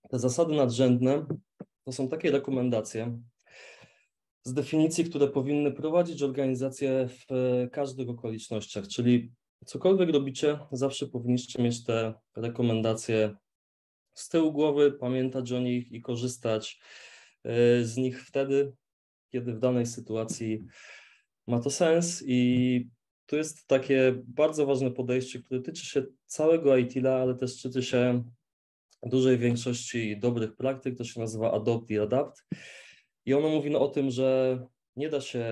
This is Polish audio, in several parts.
Te zasady nadrzędne to są takie rekomendacje z definicji, które powinny prowadzić organizację w każdych okolicznościach, czyli cokolwiek robicie, zawsze powinniście mieć te rekomendacje z tyłu głowy, pamiętać o nich i korzystać z nich wtedy, kiedy w danej sytuacji ma to sens. I tu jest takie bardzo ważne podejście, które tyczy się całego IT-a, ale też tyczy się dużej większości dobrych praktyk, to się nazywa Adopt i Adapt. I ono mówi o tym, że nie da się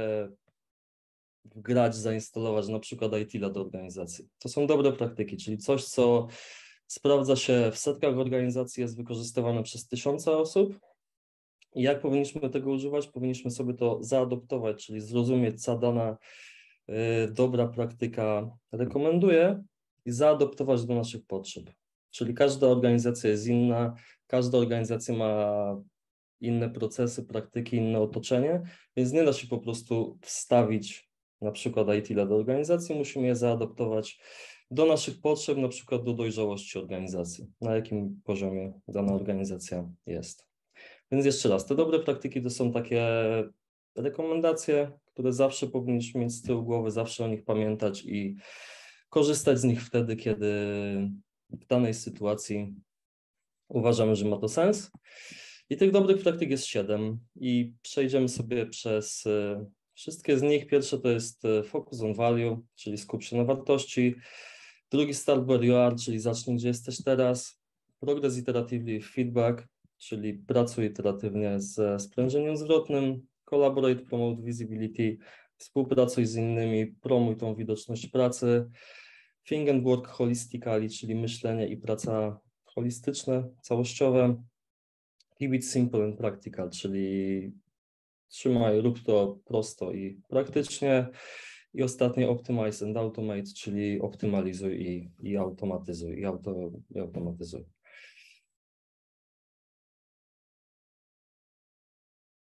wgrać, zainstalować na przykład IT-a do organizacji. To są dobre praktyki, czyli coś, co sprawdza się w setkach organizacji, jest wykorzystywane przez tysiące osób. I jak powinniśmy tego używać? Powinniśmy sobie to zaadoptować, czyli zrozumieć, co dana dobra praktyka rekomenduje i zaadoptować do naszych potrzeb. Czyli każda organizacja jest inna, każda organizacja ma inne procesy, praktyki, inne otoczenie, więc nie da się po prostu wstawić na przykład IT do organizacji, musimy je zaadoptować do naszych potrzeb, na przykład do dojrzałości organizacji, na jakim poziomie dana organizacja jest. Więc jeszcze raz, te dobre praktyki to są takie rekomendacje, które zawsze powinniśmy mieć z tyłu głowy, zawsze o nich pamiętać i korzystać z nich wtedy, kiedy w danej sytuacji uważamy, że ma to sens. I tych dobrych praktyk jest 7 i przejdziemy sobie przez wszystkie z nich. Pierwsze to jest focus on value, czyli skup się na wartości. Drugi start where you are, czyli zacznij gdzie jesteś teraz. Progress iteratively, feedback, czyli pracuj iteratywnie ze sprężeniem zwrotnym. Collaborate, promote visibility, współpracuj z innymi, promuj tą widoczność pracy. Think and work holistically, czyli myślenie i praca holistyczne, całościowe. Keep it simple and practical, czyli rób to prosto i praktycznie. I ostatnie optimize and automate, czyli optymalizuj i automatyzuj.